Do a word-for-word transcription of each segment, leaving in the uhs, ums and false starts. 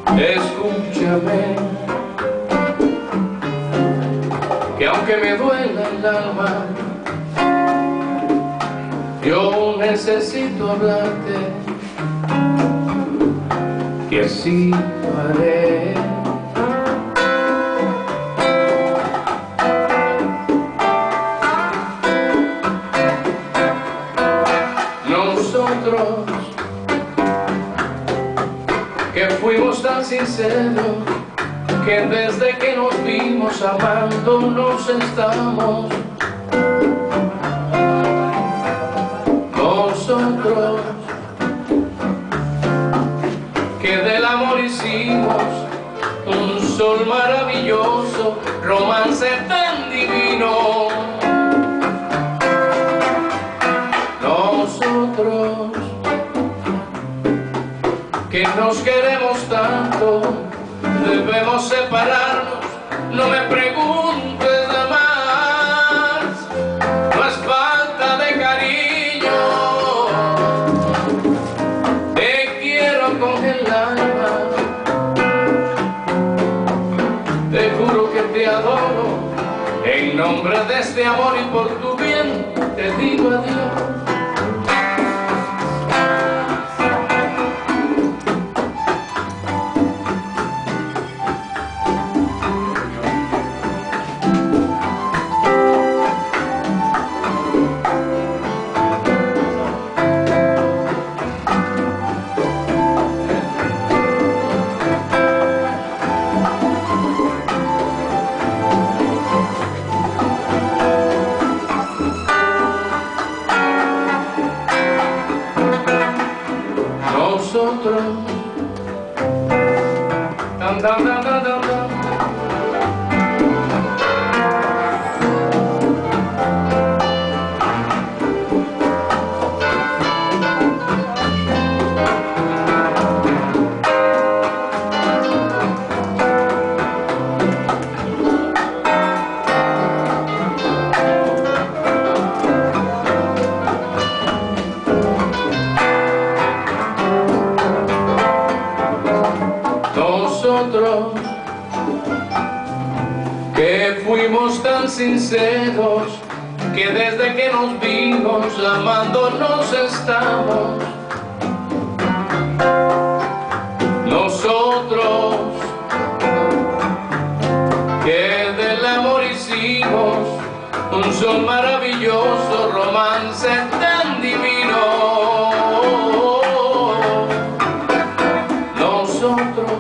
Escúchame, que aunque me duela el alma, yo necesito hablarte, y así lo haré. Nosotros que fuimos tan sinceros, que desde que nos vimos amándonos estamos. Nosotros que del amor hicimos un sol maravilloso, romance tan divino. Nosotros que nos queremos tanto, debemos separarnos, no me preguntes más, no es falta de cariño, te quiero con el alma, te juro que te adoro, en nombre de este amor y por tu bien, te digo adiós. Nosotros dan, dan, dan, dan, dan, dan. Nosotros que fuimos tan sinceros, que desde que nos vimos amándonos estamos. Nosotros que del amor hicimos un sol maravilloso, romance tan divino. Nosotros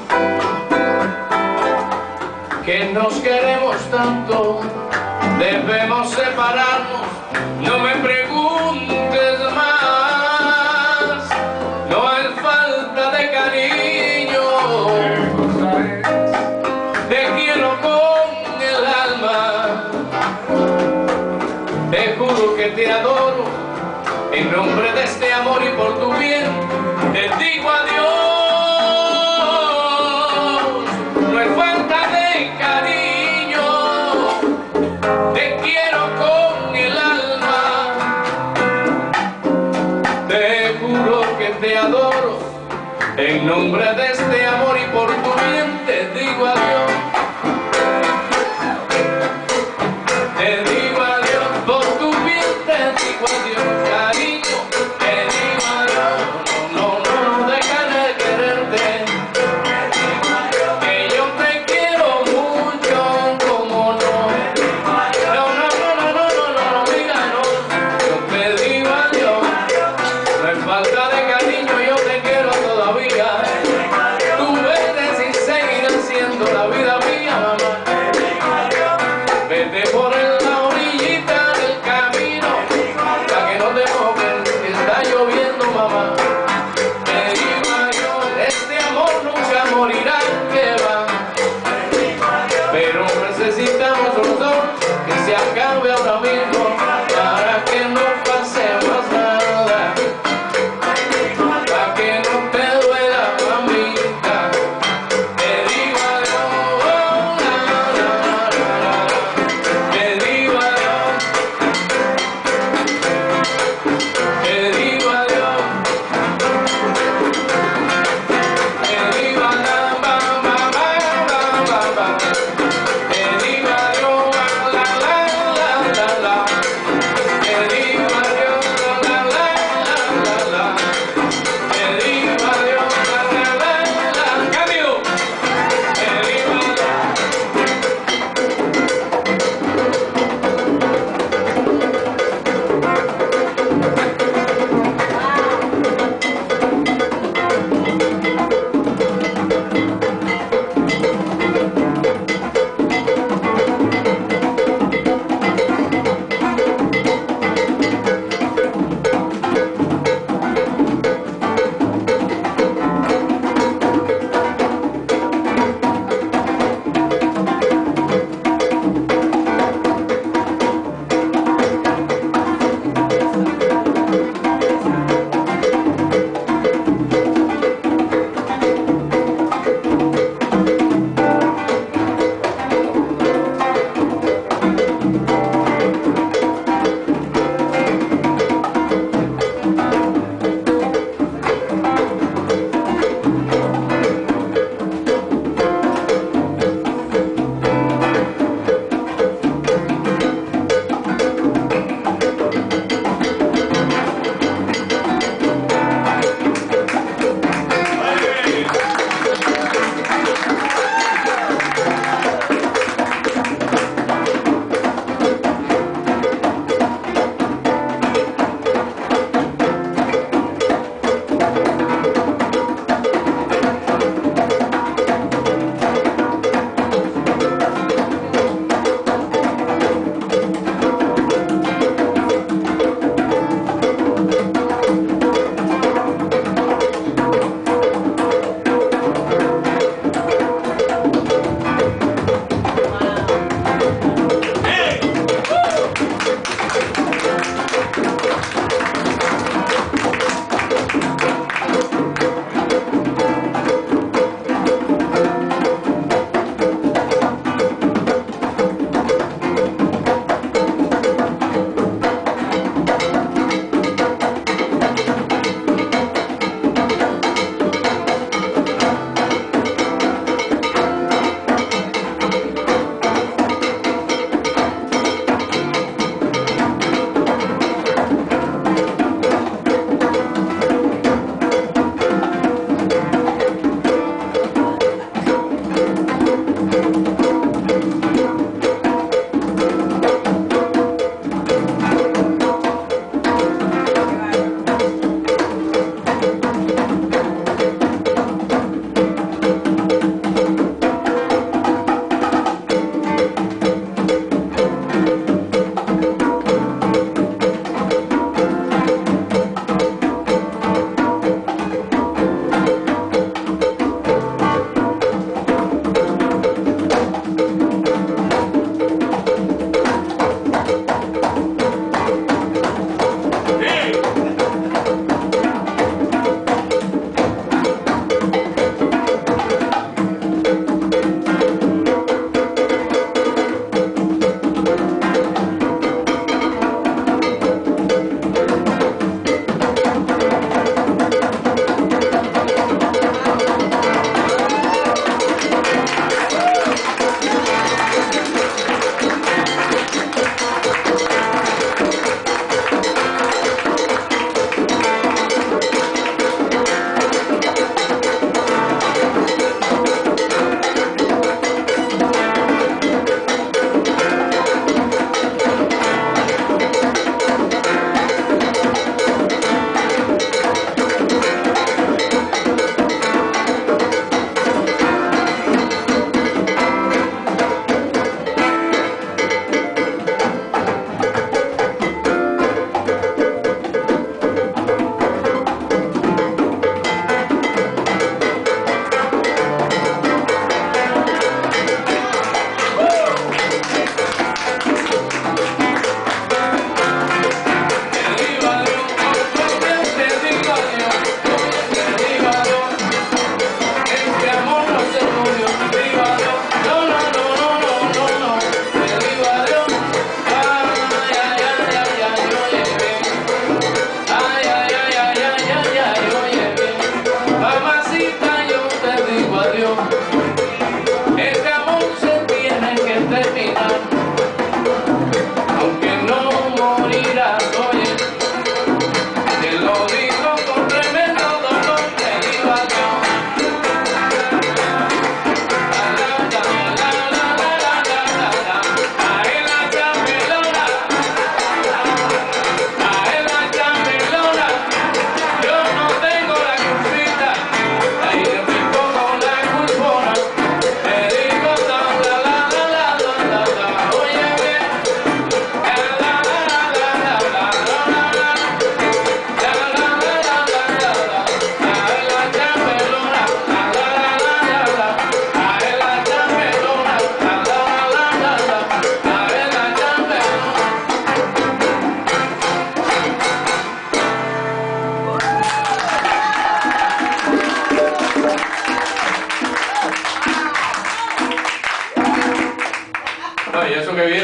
que nos queremos tanto, debemos separarnos, no me preguntes más, no es falta de cariño, te quiero con el alma, te juro que te adoro, en nombre de este amor y por tu bien, te digo adiós. Te adoro, en nombre de este amor y por tu bien te digo adiós. Te digo adiós, por tu bien te digo adiós, cariño, te digo adiós. No, no, no dejaré de quererte, que yo te quiero mucho, como no. No, no, no, no, no, no, no, no, diga no, yo te digo adiós, no es falta de cariño, yo te quiero todavía. Tú eres sin seguir. No, y eso que viene.